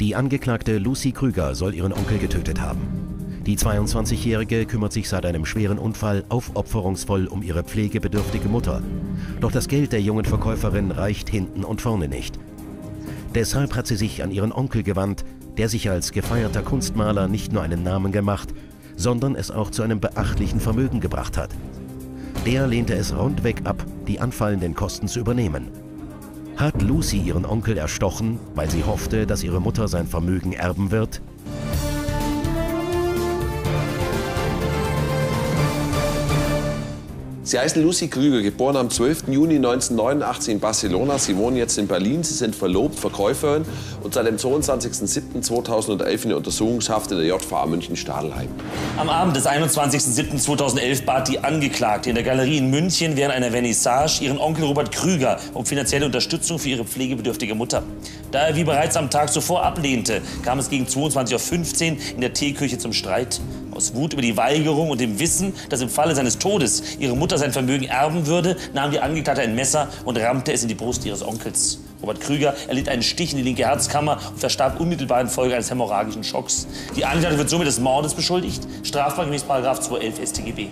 Die Angeklagte Lucy Krüger soll ihren Onkel getötet haben. Die 22-Jährige kümmert sich seit einem schweren Unfall aufopferungsvoll um ihre pflegebedürftige Mutter. Doch das Geld der jungen Verkäuferin reicht hinten und vorne nicht. Deshalb hat sie sich an ihren Onkel gewandt, der sich als gefeierter Kunstmaler nicht nur einen Namen gemacht, sondern es auch zu einem beachtlichen Vermögen gebracht hat. Der lehnte es rundweg ab, die anfallenden Kosten zu übernehmen. Hat Lucy ihren Onkel erstochen, weil sie hoffte, dass ihre Mutter sein Vermögen erben wird? Sie heißen Lucy Krüger, geboren am 12. Juni 1989 in Barcelona. Sie wohnen jetzt in Berlin. Sie sind verlobt, Verkäuferin und seit dem 22.07.2011 in der Untersuchungshaft in der JVA München-Stadelheim. Am Abend des 21.07.2011 bat die Angeklagte in der Galerie in München während einer Vernissage ihren Onkel Robert Krüger um finanzielle Unterstützung für ihre pflegebedürftige Mutter. Da er wie bereits am Tag zuvor ablehnte, kam es gegen 22.15 Uhr in der Teeküche zum Streit. Aus Wut über die Weigerung und dem Wissen, dass im Falle seines Todes ihre Mutter sein Vermögen erben würde, nahm die Angeklagte ein Messer und rammte es in die Brust ihres Onkels. Robert Krüger erlitt einen Stich in die linke Herzkammer und verstarb unmittelbar infolge eines hämorrhagischen Schocks. Die Angeklagte wird somit des Mordes beschuldigt, strafbar gemäß § 211 StGB.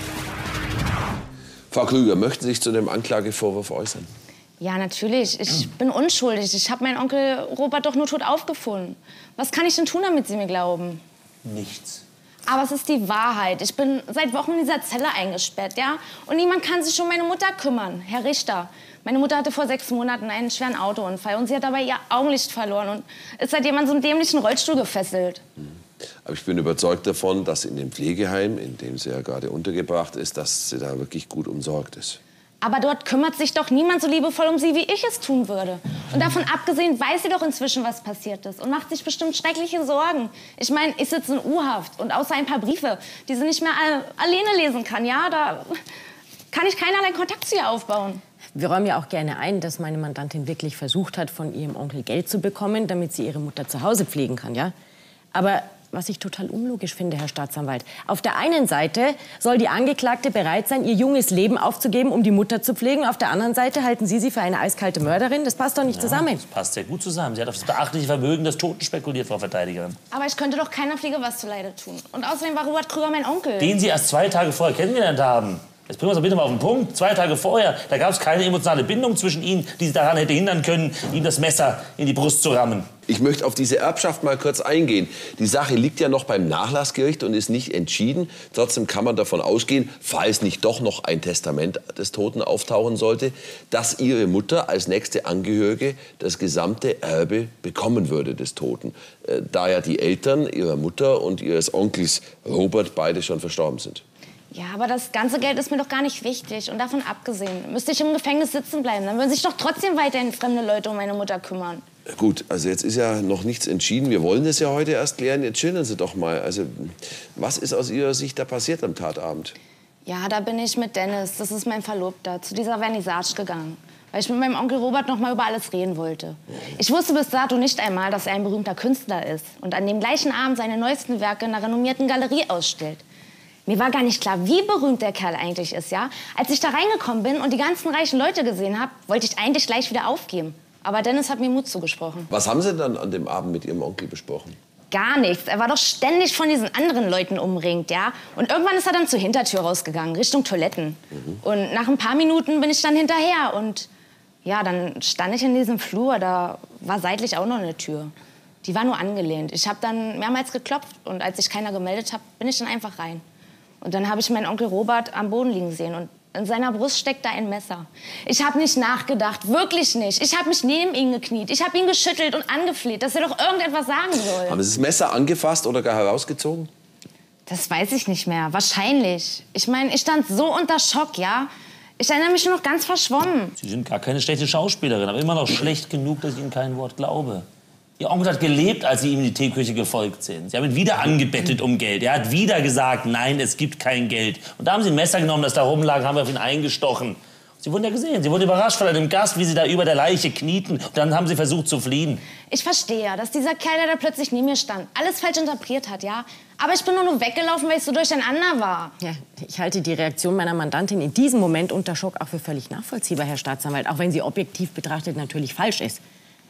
Frau Krüger, möchten Sie sich zu dem Anklagevorwurf äußern? Ja, natürlich. Ich bin unschuldig. Ich habe meinen Onkel Robert doch nur tot aufgefunden. Was kann ich denn tun, damit Sie mir glauben? Nichts. Aber es ist die Wahrheit. Ich bin seit Wochen in dieser Zelle eingesperrt, ja? Und niemand kann sich um meine Mutter kümmern, Herr Richter. Meine Mutter hatte vor 6 Monaten einen schweren Autounfall und sie hat dabei ihr Augenlicht verloren und ist seitdem an so einem dämlichen Rollstuhl gefesselt. Aber ich bin überzeugt davon, dass in dem Pflegeheim, in dem sie ja gerade untergebracht ist, dass sie da wirklich gut umsorgt ist. Aber dort kümmert sich doch niemand so liebevoll um sie, wie ich es tun würde. Und davon abgesehen weiß sie doch inzwischen, was passiert ist und macht sich bestimmt schreckliche Sorgen. Ich meine, ich sitze in U-Haft und außer ein paar Briefe, die sie nicht mehr alleine lesen kann, ja, da kann ich keinerlei Kontakt zu ihr aufbauen. Wir räumen ja auch gerne ein, dass meine Mandantin wirklich versucht hat, von ihrem Onkel Geld zu bekommen, damit sie ihre Mutter zu Hause pflegen kann, ja? Aber was ich total unlogisch finde, Herr Staatsanwalt. Auf der einen Seite soll die Angeklagte bereit sein, ihr junges Leben aufzugeben, um die Mutter zu pflegen. Auf der anderen Seite halten Sie sie für eine eiskalte Mörderin. Das passt doch nicht zusammen. Das passt sehr gut zusammen. Sie hat auf das beachtliche Vermögen des Toten spekuliert, Frau Verteidigerin. Aber ich könnte doch keiner Pflege was zuleide tun. Und außerdem war Robert Krüger mein Onkel. Den Sie erst 2 Tage vorher kennengelernt haben. Jetzt bringen wir uns doch bitte mal auf den Punkt. 2 Tage vorher, da gab es keine emotionale Bindung zwischen Ihnen, die Sie daran hätte hindern können, ihm das Messer in die Brust zu rammen. Ich möchte auf diese Erbschaft mal kurz eingehen. Die Sache liegt ja noch beim Nachlassgericht und ist nicht entschieden. Trotzdem kann man davon ausgehen, falls nicht doch noch ein Testament des Toten auftauchen sollte, dass Ihre Mutter als nächste Angehörige das gesamte Erbe bekommen würde des Toten. Da ja die Eltern Ihrer Mutter und Ihres Onkels Robert beide schon verstorben sind. Ja, aber das ganze Geld ist mir doch gar nicht wichtig. Und davon abgesehen, müsste ich im Gefängnis sitzen bleiben. Dann würden sich doch trotzdem weiterhin fremde Leute um meine Mutter kümmern. Gut, also jetzt ist ja noch nichts entschieden. Wir wollen das ja heute erst klären. Jetzt schildern Sie doch mal. Also, was ist aus Ihrer Sicht da passiert am Tatabend? Ja, da bin ich mit Dennis, das ist mein Verlobter, zu dieser Vernissage gegangen. Weil ich mit meinem Onkel Robert noch mal über alles reden wollte. Ich wusste bis dato nicht einmal, dass er ein berühmter Künstler ist. Und an dem gleichen Abend seine neuesten Werke in einer renommierten Galerie ausstellt. Mir war gar nicht klar, wie berühmt der Kerl eigentlich ist, ja? Als ich da reingekommen bin und die ganzen reichen Leute gesehen habe, wollte ich eigentlich gleich wieder aufgeben. Aber Dennis hat mir Mut zugesprochen. Was haben Sie dann an dem Abend mit Ihrem Onkel besprochen? Gar nichts. Er war doch ständig von diesen anderen Leuten umringt, ja? Und irgendwann ist er dann zur Hintertür rausgegangen, Richtung Toiletten. Und nach ein paar Minuten bin ich dann hinterher. Und ja, dann stand ich in diesem Flur, da war seitlich auch noch eine Tür. Die war nur angelehnt. Ich habe dann mehrmals geklopft und als sich keiner gemeldet hat, bin ich dann einfach rein. Und dann habe ich meinen Onkel Robert am Boden liegen sehen und in seiner Brust steckte ein Messer. Ich habe nicht nachgedacht, wirklich nicht. Ich habe mich neben ihn gekniet. Ich habe ihn geschüttelt und angefleht, dass er doch irgendetwas sagen soll. Haben Sie das Messer angefasst oder gar herausgezogen? Das weiß ich nicht mehr. Wahrscheinlich. Ich meine, ich stand so unter Schock, ja? Ich erinnere mich nur noch ganz verschwommen. Sie sind gar keine schlechte Schauspielerin, aber immer noch schlecht genug, dass ich Ihnen kein Wort glaube. Ihr Onkel hat gelebt, als Sie ihm in die Teeküche gefolgt sind. Sie haben ihn wieder angebettet um Geld. Er hat wieder gesagt, nein, es gibt kein Geld. Und da haben Sie ein Messer genommen, das da rumlag, haben wir auf ihn eingestochen. Sie wurden ja gesehen. Sie wurden überrascht von einem Gast, wie Sie da über der Leiche knieten. Und dann haben Sie versucht zu fliehen. Ich verstehe ja, dass dieser Kerl, der da plötzlich neben mir stand, alles falsch interpretiert hat, ja? Aber ich bin nur weggelaufen, weil ich so durcheinander war. Ja, ich halte die Reaktion meiner Mandantin in diesem Moment unter Schock auch für völlig nachvollziehbar, Herr Staatsanwalt. Auch wenn sie objektiv betrachtet natürlich falsch ist.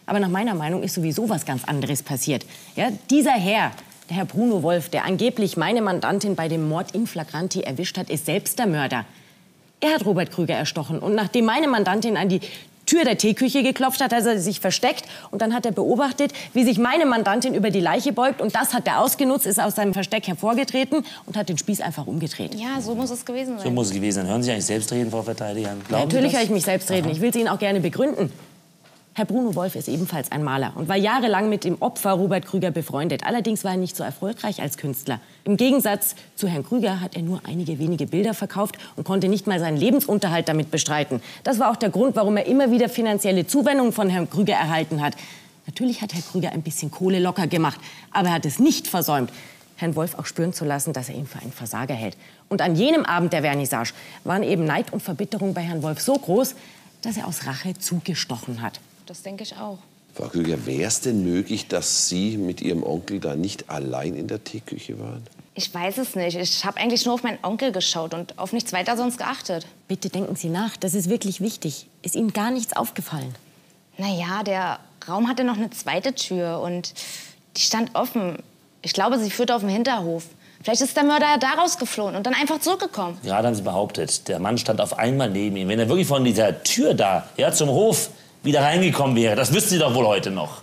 Aber nach meiner Meinung ist sowieso was ganz anderes passiert. Ja, dieser Herr, der Herr Bruno Wolf, der angeblich meine Mandantin bei dem Mord in flagranti erwischt hat, ist selbst der Mörder. Er hat Robert Krüger erstochen. Und nachdem meine Mandantin an die Tür der Teeküche geklopft hat, hat er sich versteckt. Und dann hat er beobachtet, wie sich meine Mandantin über die Leiche beugt. Und das hat er ausgenutzt, ist aus seinem Versteck hervorgetreten und hat den Spieß einfach umgedreht. Ja, so muss es gewesen sein. So muss es gewesen sein. Hören Sie eigentlich selbst reden, Frau Verteidigerin? Natürlich höre ich mich selbst reden. Ich will es Ihnen auch gerne begründen. Herr Bruno Wolf ist ebenfalls ein Maler und war jahrelang mit dem Opfer Robert Krüger befreundet. Allerdings war er nicht so erfolgreich als Künstler. Im Gegensatz zu Herrn Krüger hat er nur einige wenige Bilder verkauft und konnte nicht mal seinen Lebensunterhalt damit bestreiten. Das war auch der Grund, warum er immer wieder finanzielle Zuwendungen von Herrn Krüger erhalten hat. Natürlich hat Herr Krüger ein bisschen Kohle locker gemacht, aber er hat es nicht versäumt, Herrn Wolf auch spüren zu lassen, dass er ihn für einen Versager hält. Und an jenem Abend der Vernissage waren eben Neid und Verbitterung bei Herrn Wolf so groß, dass er aus Rache zugestochen hat. Das denke ich auch. Frau Krüger, wäre es denn möglich, dass Sie mit Ihrem Onkel da nicht allein in der Teeküche waren? Ich weiß es nicht. Ich habe eigentlich nur auf meinen Onkel geschaut und auf nichts weiter sonst geachtet. Bitte denken Sie nach, das ist wirklich wichtig. Ist Ihnen gar nichts aufgefallen? Naja, der Raum hatte noch eine zweite Tür und die stand offen. Ich glaube, sie führte auf den Hinterhof. Vielleicht ist der Mörder ja da rausgeflohen und dann einfach zurückgekommen. Gerade haben Sie behauptet, der Mann stand auf einmal neben ihm. Wenn er wirklich von dieser Tür da, ja, zum Hof wieder reingekommen wäre, das wüssten Sie doch wohl heute noch.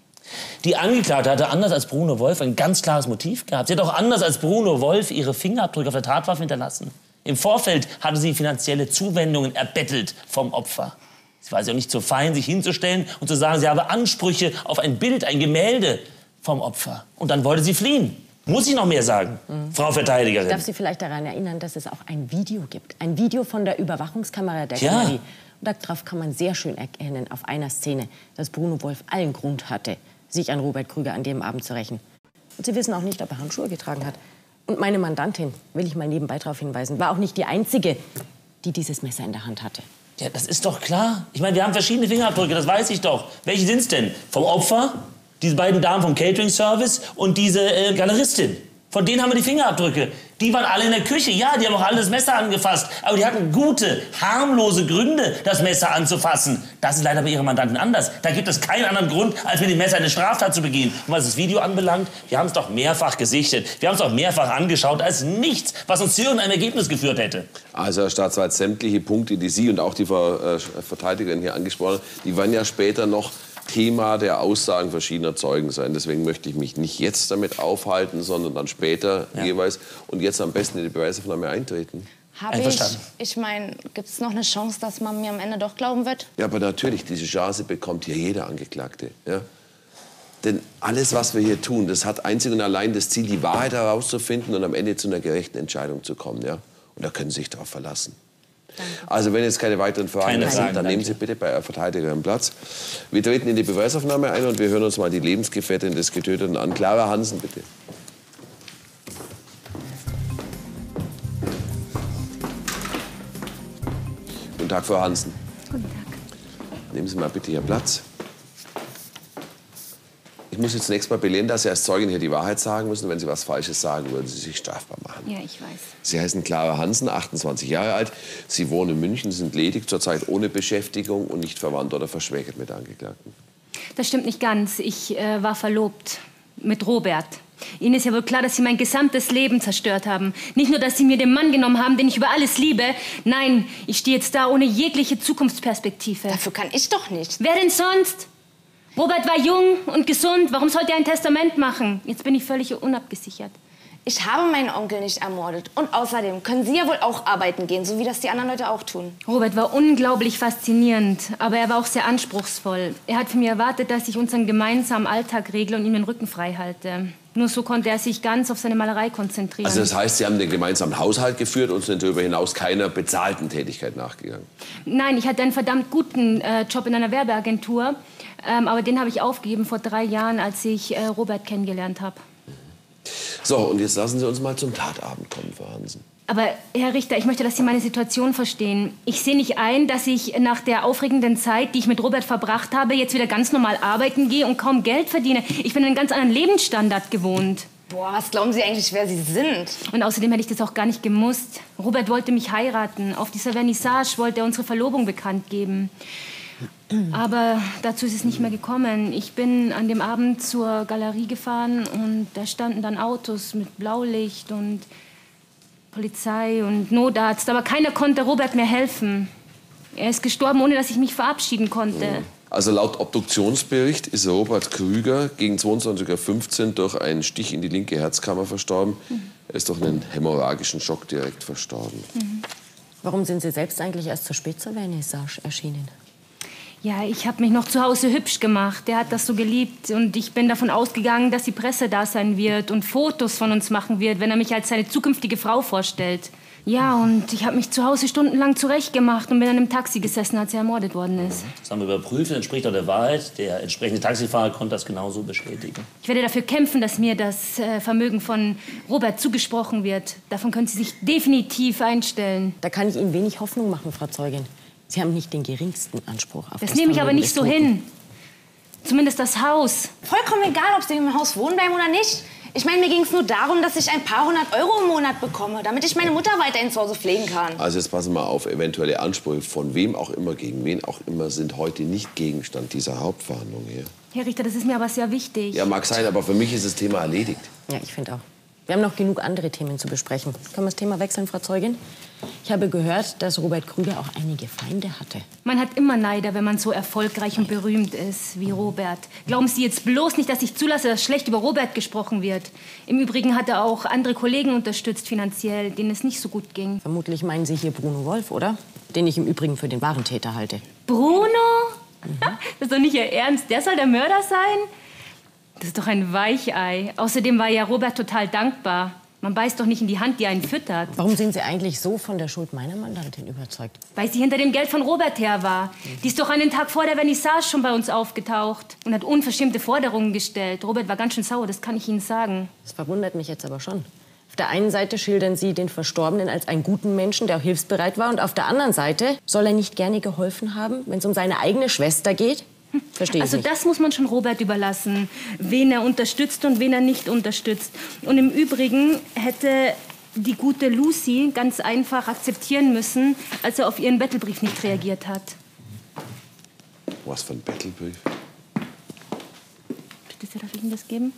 Die Angeklagte hatte anders als Bruno Wolf ein ganz klares Motiv gehabt. Sie hat auch anders als Bruno Wolf ihre Fingerabdrücke auf der Tatwaffe hinterlassen. Im Vorfeld hatte sie finanzielle Zuwendungen erbettelt vom Opfer. Sie war sich auch nicht so fein, sich hinzustellen und zu sagen, sie habe Ansprüche auf ein Bild, ein Gemälde vom Opfer. Und dann wollte sie fliehen. Muss ich noch mehr sagen, Frau Verteidigerin? Ich darf Sie vielleicht daran erinnern, dass es auch ein Video gibt. Ein Video von der Überwachungskamera der Ja. Galerie. Und darauf kann man sehr schön erkennen, auf einer Szene, dass Bruno Wolf allen Grund hatte, sich an Robert Krüger an dem Abend zu rächen. Und Sie wissen auch nicht, ob er Handschuhe getragen hat. Und meine Mandantin, will ich mal nebenbei darauf hinweisen, war auch nicht die Einzige, die dieses Messer in der Hand hatte. Ja, das ist doch klar. Ich meine, wir haben verschiedene Fingerabdrücke, das weiß ich doch. Welche sind's denn? Vom Opfer, diese beiden Damen vom Catering-Service und diese Galeristin. Von denen haben wir die Fingerabdrücke. Die waren alle in der Küche. Ja, die haben auch alle das Messer angefasst. Aber die hatten gute, harmlose Gründe, das Messer anzufassen. Das ist leider bei Ihrem Mandanten anders. Da gibt es keinen anderen Grund, als mit dem Messer eine Straftat zu begehen. Und was das Video anbelangt, wir haben es doch mehrfach gesichtet. Wir haben es doch mehrfach angeschaut. als nichts, was uns zu irgendeinem Ergebnis geführt hätte. Also, Herr Staatsanwalt, sämtliche Punkte, die Sie und auch die Verteidigerin hier angesprochen haben, die waren ja später noch Thema der Aussagen verschiedener Zeugen sein. Deswegen möchte ich mich nicht jetzt damit aufhalten, sondern dann später jeweils und jetzt am besten in die Beweisaufnahme eintreten. Einverstanden. Ich meine, gibt es noch eine Chance, dass man mir am Ende doch glauben wird? Ja, aber natürlich, diese Chance bekommt hier jeder Angeklagte. Ja? Denn alles, was wir hier tun, das hat einzig und allein das Ziel, die Wahrheit herauszufinden und am Ende zu einer gerechten Entscheidung zu kommen. Ja? Und da können Sie sich darauf verlassen. Danke. Also wenn jetzt keine weiteren Fragen mehr sind, dann nehmen Sie bitte bei der Verteidigerin Platz. Wir treten in die Beweisaufnahme ein und wir hören uns mal die Lebensgefährtin des Getöteten an. Clara Hansen, bitte. Guten Tag, Frau Hansen. Guten Tag. Nehmen Sie mal bitte hier Platz. Ich muss jetzt zunächst mal belehren, dass Sie als Zeugin hier die Wahrheit sagen müssen. Wenn Sie was Falsches sagen, würden Sie sich strafbar machen. Ja, ich weiß. Sie heißen Clara Hansen, 28 Jahre alt. Sie wohnen in München, sind ledig, zurzeit ohne Beschäftigung und nicht verwandt oder verschwägert mit der Angeklagten. Das stimmt nicht ganz. Ich war verlobt mit Robert. Ihnen ist ja wohl klar, dass Sie mein gesamtes Leben zerstört haben. Nicht nur, dass Sie mir den Mann genommen haben, den ich über alles liebe. Nein, ich stehe jetzt da ohne jegliche Zukunftsperspektive. Dafür kann ich doch nicht. Wer denn sonst? Robert war jung und gesund. Warum sollte er ein Testament machen? Jetzt bin ich völlig unabgesichert. Ich habe meinen Onkel nicht ermordet. Und außerdem können Sie ja wohl auch arbeiten gehen, so wie das die anderen Leute auch tun. Robert war unglaublich faszinierend, aber er war auch sehr anspruchsvoll. Er hat von mir erwartet, dass ich unseren gemeinsamen Alltag regle und ihm den Rücken frei halte. Nur so konnte er sich ganz auf seine Malerei konzentrieren. Also das heißt, Sie haben den gemeinsamen Haushalt geführt und sind darüber hinaus keiner bezahlten Tätigkeit nachgegangen? Nein, ich hatte einen verdammt guten Job in einer Werbeagentur. Aber den habe ich aufgegeben vor 3 Jahren, als ich Robert kennengelernt habe. So, und jetzt lassen Sie uns mal zum Tatabend kommen, Frau Hansen. Aber, Herr Richter, ich möchte, dass Sie meine Situation verstehen. Ich sehe nicht ein, dass ich nach der aufregenden Zeit, die ich mit Robert verbracht habe, jetzt wieder ganz normal arbeiten gehe und kaum Geld verdiene. Ich bin einen ganz anderen Lebensstandard gewohnt. Boah, was glauben Sie eigentlich, wer Sie sind? Und außerdem hätte ich das auch gar nicht gemusst. Robert wollte mich heiraten. Auf dieser Vernissage wollte er unsere Verlobung bekannt geben. Aber dazu ist es nicht mehr gekommen. Ich bin an dem Abend zur Galerie gefahren und da standen dann Autos mit Blaulicht und Polizei und Notarzt. Aber keiner konnte Robert mehr helfen. Er ist gestorben, ohne dass ich mich verabschieden konnte. Also laut Obduktionsbericht ist Robert Krüger gegen 22:15 Uhr durch einen Stich in die linke Herzkammer verstorben. Er ist durch einen hämorrhagischen Schock direkt verstorben. Warum sind Sie selbst eigentlich erst zu spät zur Vernissage erschienen? Ja, ich habe mich noch zu Hause hübsch gemacht. Der hat das so geliebt. Und ich bin davon ausgegangen, dass die Presse da sein wird und Fotos von uns machen wird, wenn er mich als seine zukünftige Frau vorstellt. Ja, und ich habe mich zu Hause stundenlang zurechtgemacht und bin in einem Taxi gesessen, als er ermordet worden ist. Das haben wir überprüft, entspricht auch der Wahrheit. Der entsprechende Taxifahrer konnte das genauso bestätigen. Ich werde dafür kämpfen, dass mir das Vermögen von Robert zugesprochen wird. Davon können Sie sich definitiv einstellen. Da kann ich Ihnen wenig Hoffnung machen, Frau Zeugin. Sie haben nicht den geringsten Anspruch auf das nehme ich aber nicht so hin. Zumindest das Haus. Vollkommen egal, ob Sie im Haus wohnen bleiben oder nicht. Ich meine, mir ging es nur darum, dass ich ein paar 100 Euro im Monat bekomme, damit ich meine Mutter weiterhin zu Hause pflegen kann. Also jetzt passen wir mal auf, eventuelle Ansprüche von wem auch immer, gegen wen auch immer, sind heute nicht Gegenstand dieser Hauptverhandlung hier. Herr Richter, das ist mir aber sehr wichtig. Ja, mag sein, aber für mich ist das Thema erledigt. Ja, ich finde auch. Wir haben noch genug andere Themen zu besprechen. Können wir das Thema wechseln, Frau Zeugin? Ich habe gehört, dass Robert Krüger auch einige Feinde hatte. Man hat immer Neider, wenn man so erfolgreich und berühmt ist wie Robert. Glauben Sie jetzt bloß nicht, dass ich zulasse, dass schlecht über Robert gesprochen wird. Im Übrigen hat er auch andere Kollegen unterstützt finanziell, denen es nicht so gut ging. Vermutlich meinen Sie hier Bruno Wolf, oder? Den ich im Übrigen für den wahren Täter halte. Bruno? Das ist doch nicht Ihr Ernst. Der soll der Mörder sein? Das ist doch ein Weichei. Außerdem war ja Robert total dankbar. Man beißt doch nicht in die Hand, die einen füttert. Warum sind Sie eigentlich so von der Schuld meiner Mandantin überzeugt? Weil sie hinter dem Geld von Robert her war. Die ist doch einen Tag vor der Vernissage schon bei uns aufgetaucht und hat unverschämte Forderungen gestellt. Robert war ganz schön sauer, das kann ich Ihnen sagen. Das verwundert mich jetzt aber schon. Auf der einen Seite schildern Sie den Verstorbenen als einen guten Menschen, der auch hilfsbereit war. Und auf der anderen Seite soll er nicht gerne geholfen haben, wenn es um seine eigene Schwester geht? Verstehe ich also nicht. Das muss man schon Robert überlassen, wen er unterstützt und wen er nicht unterstützt. Und im Übrigen hätte die gute Lucy ganz einfach akzeptieren müssen, als er auf ihren Bettelbrief nicht reagiert hat. Was für ein Bettelbrief? Bitte, darf ich Ihnen das geben?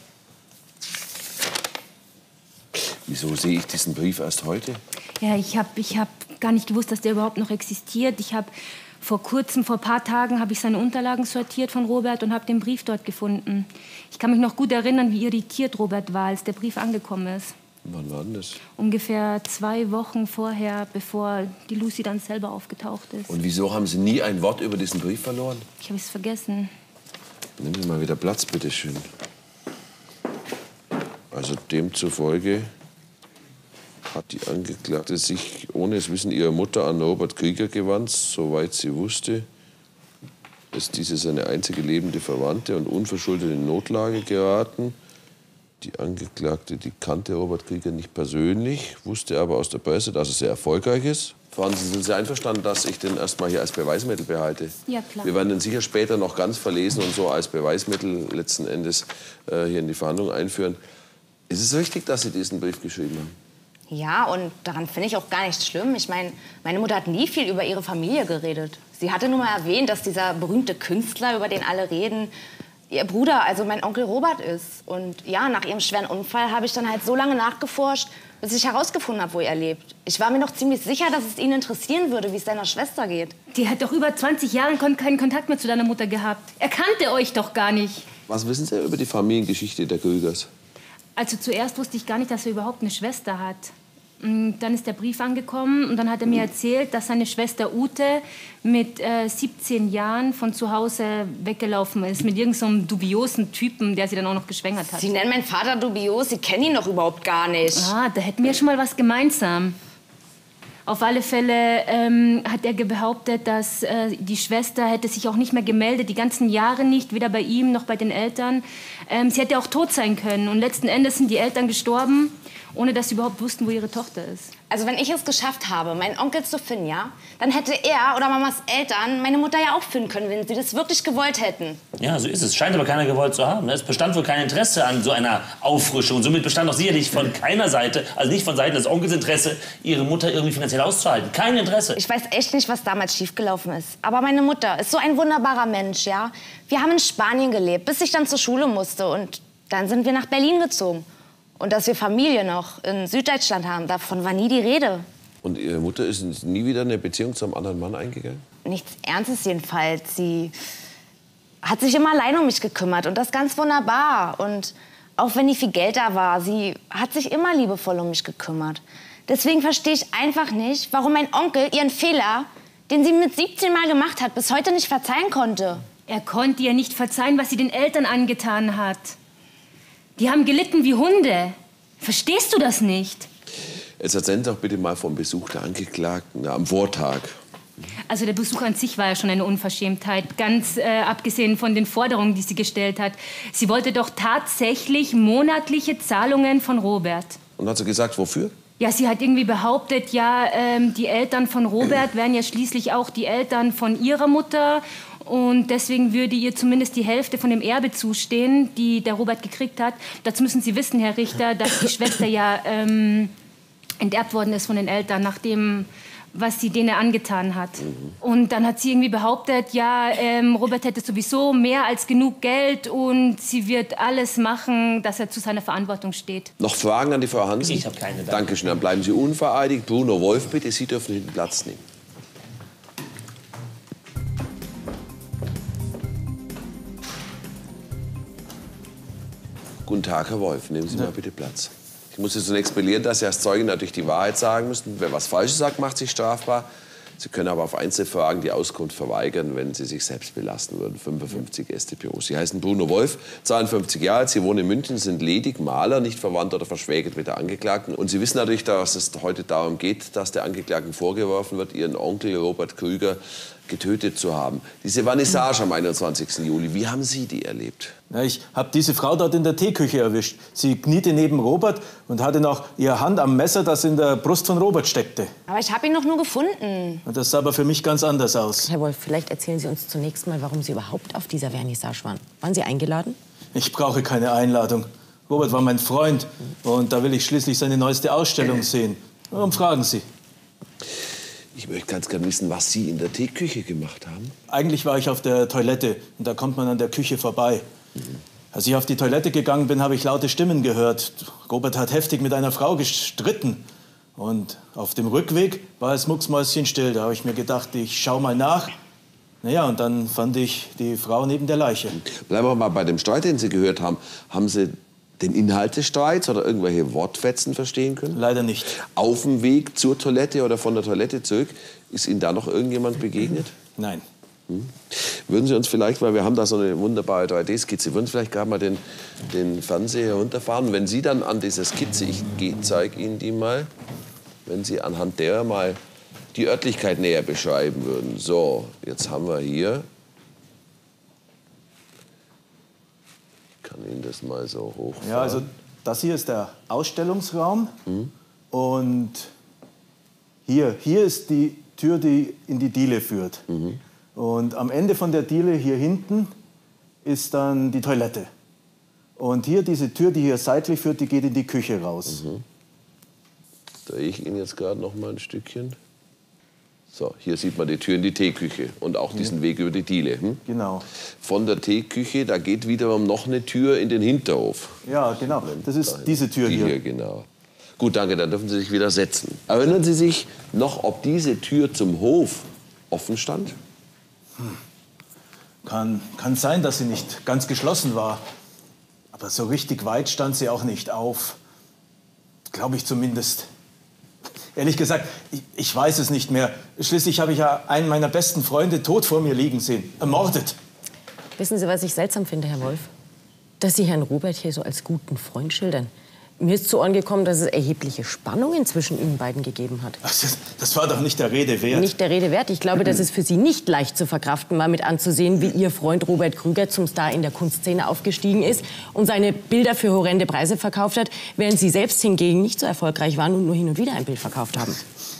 Wieso sehe ich diesen Brief erst heute? Ja, ich hab gar nicht gewusst, dass der überhaupt noch existiert. Vor ein paar Tagen habe ich seine Unterlagen sortiert von Robert und habe den Brief dort gefunden. Ich kann mich noch gut erinnern, wie irritiert Robert war, als der Brief angekommen ist. Wann war denn das? Ungefähr 2 Wochen vorher, bevor die Lucy dann selber aufgetaucht ist. Und wieso haben Sie nie ein Wort über diesen Brief verloren? Ich habe es vergessen. Nehmen Sie mal wieder Platz, bitteschön. Also demzufolge hat die Angeklagte sich ohne das Wissen ihrer Mutter an Robert Krüger gewandt, soweit sie wusste, ist diese seine einzige lebende Verwandte und unverschuldet in Notlage geraten. Die Angeklagte, die kannte Robert Krüger nicht persönlich, wusste aber aus der Presse, dass er sehr erfolgreich ist. Frau Hansen, sind Sie einverstanden, dass ich den erstmal hier als Beweismittel behalte? Ja, klar. Wir werden den sicher später noch ganz verlesen und so als Beweismittel letzten Endes hier in die Verhandlung einführen. Ist es richtig, dass Sie diesen Brief geschrieben haben? Ja, und daran finde ich auch gar nichts schlimm. Ich meine, meine Mutter hat nie viel über ihre Familie geredet. Sie hatte nur mal erwähnt, dass dieser berühmte Künstler, über den alle reden, ihr Bruder, also mein Onkel Robert ist. Und ja, nach ihrem schweren Unfall habe ich dann halt so lange nachgeforscht, bis ich herausgefunden habe, wo er lebt. Ich war mir noch ziemlich sicher, dass es ihn interessieren würde, wie es seiner Schwester geht. Die hat doch über 20 Jahre keinen Kontakt mehr zu deiner Mutter gehabt. Er kannte euch doch gar nicht. Was wissen Sie über die Familiengeschichte der Krügers? Also zuerst wusste ich gar nicht, dass er überhaupt eine Schwester hat. Und dann ist der Brief angekommen und dann hat er mir erzählt, dass seine Schwester Ute mit 17 Jahren von zu Hause weggelaufen ist. Mit irgendeinem dubiosen Typen, der sie dann auch noch geschwängert hat. Sie nennen meinen Vater dubios, Sie kennen ihn doch überhaupt gar nicht. Ah, da hätten wir schon mal was gemeinsam. Auf alle Fälle hat er behauptet, dass die Schwester hätte sich auch nicht mehr gemeldet, die ganzen Jahre nicht, weder bei ihm noch bei den Eltern. Sie hätte auch tot sein können und letzten Endes sind die Eltern gestorben, ohne dass sie überhaupt wussten, wo ihre Tochter ist. Also wenn ich es geschafft habe, meinen Onkel zu finden, ja, dann hätte er oder Mamas Eltern meine Mutter ja auch finden können, wenn sie das wirklich gewollt hätten. Ja, so ist es. Scheint aber keiner gewollt zu haben. Es bestand wohl kein Interesse an so einer Auffrischung. Und somit bestand auch sicherlich von keiner Seite, also nicht von Seiten des Onkels Interesse, ihre Mutter irgendwie finanziell auszuhalten. Kein Interesse. Ich weiß echt nicht, was damals schiefgelaufen ist. Aber meine Mutter ist so ein wunderbarer Mensch, ja. Wir haben in Spanien gelebt, bis ich dann zur Schule musste. Und dann sind wir nach Berlin gezogen. Und dass wir Familie noch in Süddeutschland haben, davon war nie die Rede. Und Ihre Mutter ist nie wieder eine Beziehung zu einem anderen Mann eingegangen? Nichts Ernstes jedenfalls. Sie hat sich immer allein um mich gekümmert und das ganz wunderbar. Und auch wenn nicht viel Geld da war, sie hat sich immer liebevoll um mich gekümmert. Deswegen verstehe ich einfach nicht, warum mein Onkel ihren Fehler, den sie mit 17 Mal gemacht hat, bis heute nicht verzeihen konnte. Er konnte ihr nicht verzeihen, was sie den Eltern angetan hat. Die haben gelitten wie Hunde. Verstehst du das nicht? Jetzt erzählen Sie doch bitte mal vom Besuch der Angeklagten am Vortag. Also der Besuch an sich war ja schon eine Unverschämtheit, ganz abgesehen von den Forderungen, die sie gestellt hat. Sie wollte doch tatsächlich monatliche Zahlungen von Robert. Und hat sie gesagt, wofür? Ja, sie hat irgendwie behauptet, ja, die Eltern von Robert wären ja schließlich auch die Eltern von ihrer Mutter. Und deswegen würde ihr zumindest die Hälfte von dem Erbe zustehen, die der Robert gekriegt hat. Dazu müssen Sie wissen, Herr Richter, dass die Schwester ja enterbt worden ist von den Eltern, nach dem, was sie denen angetan hat. Und dann hat sie irgendwie behauptet, ja, Robert hätte sowieso mehr als genug Geld und sie wird alles machen, dass er zu seiner Verantwortung steht. Noch Fragen an die Frau Hansen? Ich habe keine. Danke schön, dann bleiben Sie unvereidigt. Bruno Wolf, bitte, Sie dürfen hinten Platz nehmen. Guten Tag, Herr Wolf. Nehmen Sie mal bitte Platz. Ich muss Sie zunächst belehren, dass Sie als Zeuge natürlich die Wahrheit sagen müssen. Wer was Falsches sagt, macht sich strafbar. Sie können aber auf Einzelfragen die Auskunft verweigern, wenn Sie sich selbst belasten würden. 55 StPO. Sie heißen Bruno Wolf, 52 Jahre alt. Sie wohnen in München, sind ledig, Maler, nicht verwandt oder verschwägert mit der Angeklagten. Und Sie wissen natürlich, dass es heute darum geht, dass der Angeklagten vorgeworfen wird, ihren Onkel Robert Krüger getötet zu haben. Diese Vernissage am 21. Juli, wie haben Sie die erlebt? Ja, ich habe diese Frau dort in der Teeküche erwischt. Sie kniete neben Robert und hatte noch ihre Hand am Messer, das in der Brust von Robert steckte. Aber ich habe ihn doch nur gefunden. Und das sah aber für mich ganz anders aus. Herr Wolf, vielleicht erzählen Sie uns zunächst mal, warum Sie überhaupt auf dieser Vernissage waren. Waren Sie eingeladen? Ich brauche keine Einladung. Robert war mein Freund und da will ich schließlich seine neueste Ausstellung sehen. Warum fragen Sie? Ich möchte ganz gerne wissen, was Sie in der Teeküche gemacht haben. Eigentlich war ich auf der Toilette und da kommt man an der Küche vorbei. Als ich auf die Toilette gegangen bin, habe ich laute Stimmen gehört. Robert hat heftig mit einer Frau gestritten. Und auf dem Rückweg war es mucksmäuschenstill. Da habe ich mir gedacht, ich schau mal nach. Naja, und dann fand ich die Frau neben der Leiche. Bleiben wir mal bei dem Streit, den Sie gehört haben. Haben Sie den Inhalt des Streits oder irgendwelche Wortfetzen verstehen können? Leider nicht. Auf dem Weg zur Toilette oder von der Toilette zurück, ist Ihnen da noch irgendjemand begegnet? Nein. Würden Sie uns vielleicht, weil wir haben da so eine wunderbare 3D-Skizze, würden Sie vielleicht gerade mal den Fernseher herunterfahren? Wenn Sie dann an dieser Skizze, ich zeige Ihnen die mal, wenn Sie anhand der mal die Örtlichkeit näher beschreiben würden. So, jetzt haben wir hier, ich kann Ihnen das mal so hochfahren. Ja, also das hier ist der Ausstellungsraum. Und hier ist die Tür, die in die Diele führt. Und am Ende von der Diele hier hinten ist dann die Toilette. Und hier diese Tür, die hier seitlich führt, die geht in die Küche raus. Drehe ich Ihnen jetzt gerade noch mal ein Stückchen. So, hier sieht man die Tür in die Teeküche und auch diesen Weg über die Diele. Genau. Von der Teeküche, da geht wiederum noch eine Tür in den Hinterhof. Ja, genau. Das ist diese Tür hier. Hier, genau. Gut, danke, dann dürfen Sie sich wieder setzen. Erinnern Sie sich noch, ob diese Tür zum Hof offen stand? Kann sein, dass sie nicht ganz geschlossen war. Aber so richtig weit stand sie auch nicht auf. Glaube ich zumindest. Ehrlich gesagt, ich weiß es nicht mehr. Schließlich habe ich ja einen meiner besten Freunde tot vor mir liegen sehen. Ermordet. Wissen Sie, was ich seltsam finde, Herr Wolf? Dass Sie Herrn Robert hier so als guten Freund schildern. Mir ist zu Ohren gekommen, dass es erhebliche Spannungen zwischen Ihnen beiden gegeben hat. Ach, das war doch nicht der Rede wert. Nicht der Rede wert. Ich glaube, dass es für Sie nicht leicht zu verkraften war, mit anzusehen, wie Ihr Freund Robert Krüger zum Star in der Kunstszene aufgestiegen ist und seine Bilder für horrende Preise verkauft hat, während Sie selbst hingegen nicht so erfolgreich waren und nur hin und wieder ein Bild verkauft haben.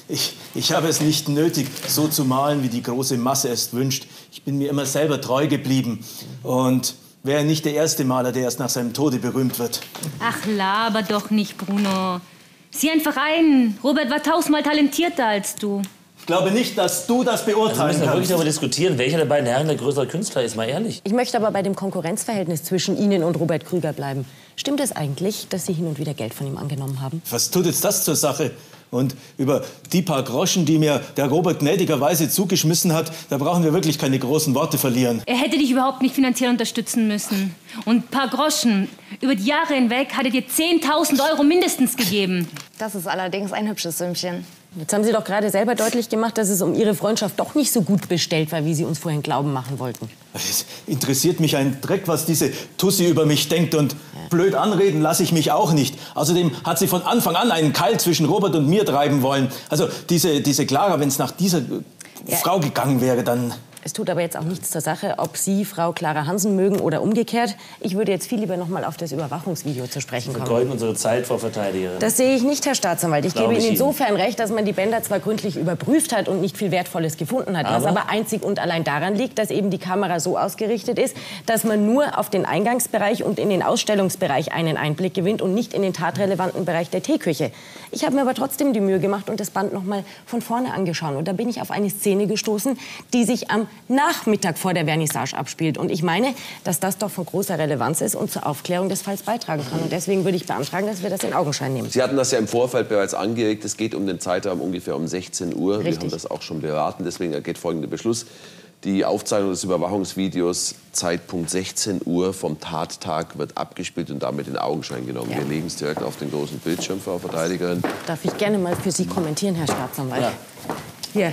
Ich habe es nicht nötig, so zu malen, wie die große Masse es wünscht. Ich bin mir immer selber treu geblieben und wäre nicht der erste Maler, der erst nach seinem Tode berühmt wird. Ach, laber doch nicht, Bruno. Sieh einfach ein. Robert war 1000-mal talentierter als du. Ich glaube nicht, dass du das beurteilen Wir müssen kannst. wirklich darüber diskutieren, welcher der beiden Herren der größere Künstler ist, mal ehrlich. Ich möchte aber bei dem Konkurrenzverhältnis zwischen Ihnen und Robert Krüger bleiben. Stimmt es eigentlich, dass Sie hin und wieder Geld von ihm angenommen haben? Was tut jetzt das zur Sache? Und über die paar Groschen, die mir der Robert gnädigerweise zugeschmissen hat, da brauchen wir wirklich keine großen Worte verlieren. Er hätte dich überhaupt nicht finanziell unterstützen müssen. Und ein paar Groschen. Über die Jahre hinweg hat er dir 10.000 € mindestens gegeben. Das ist allerdings ein hübsches Sümmchen. Jetzt haben Sie doch gerade selber deutlich gemacht, dass es um Ihre Freundschaft doch nicht so gut bestellt war, wie Sie uns vorhin glauben machen wollten. Es interessiert mich ein Dreck, was diese Tussi über mich denkt. Und blöd anreden lasse ich mich auch nicht. Außerdem hat sie von Anfang an einen Keil zwischen Robert und mir treiben wollen. Also diese Clara, wenn es nach dieser Frau gegangen wäre, dann... Es tut aber jetzt auch nichts zur Sache, ob Sie Frau Clara Hansen mögen oder umgekehrt. Ich würde jetzt viel lieber noch mal auf das Überwachungsvideo zu sprechen kommen. Wir vergeuden unsere Zeit, Frau Verteidigerin. Das sehe ich nicht, Herr Staatsanwalt. Ich gebe Glaube ich Ihnen Ihnen. insofern recht, dass man die Bänder zwar gründlich überprüft hat und nicht viel Wertvolles gefunden hat, was aber einzig und allein daran liegt, dass eben die Kamera so ausgerichtet ist, dass man nur auf den Eingangsbereich und in den Ausstellungsbereich einen Einblick gewinnt und nicht in den tatrelevanten Bereich der Teeküche. Ich habe mir aber trotzdem die Mühe gemacht und das Band noch mal von vorne angeschaut. Und da bin ich auf eine Szene gestoßen, die sich am Nachmittag vor der Vernissage abspielt. Und ich meine, dass das doch von großer Relevanz ist und zur Aufklärung des Falls beitragen kann. Und deswegen würde ich beantragen, dass wir das in Augenschein nehmen. Sie hatten das ja im Vorfeld bereits angeregt. Es geht um den Zeitraum ungefähr um 16 Uhr. Richtig. Wir haben das auch schon beraten. Deswegen ergeht folgender Beschluss. Die Aufzeichnung des Überwachungsvideos, Zeitpunkt 16 Uhr vom Tattag, wird abgespielt und damit in Augenschein genommen. Ja. Wir legen es direkt auf den großen Bildschirm, Frau Verteidigerin. Darf ich gerne mal für Sie kommentieren, Herr Staatsanwalt? Ja. Hier,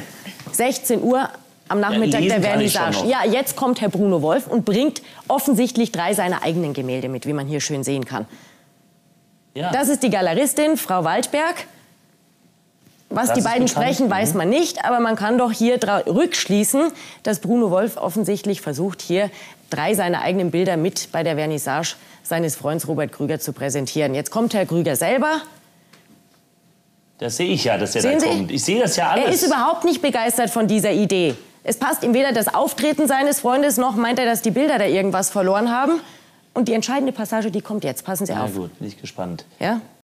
16 Uhr am Nachmittag lesen der kann ich schon Vernissage. noch. Ja, jetzt kommt Herr Bruno Wolf und bringt offensichtlich 3 seiner eigenen Gemälde mit, wie man hier schön sehen kann. Ja. Das ist die Galeristin, Frau Waldberg. Was Das die ist beiden bekannt. sprechen, weiß man nicht. Aber man kann doch hier rückschließen, dass Bruno Wolf offensichtlich versucht, hier 3 seiner eigenen Bilder mit bei der Vernissage seines Freundes Robert Krüger zu präsentieren. Jetzt kommt Herr Krüger selber. Das sehe ich ja, dass er Sehen da Sie? kommt. Ich sehe das ja alles. Er ist überhaupt nicht begeistert von dieser Idee. Es passt ihm weder das Auftreten seines Freundes, noch meint er, dass die Bilder da irgendwas verloren haben. Und die entscheidende Passage, die kommt jetzt. Passen Sie Na auf. gut, bin ich gespannt. Ja?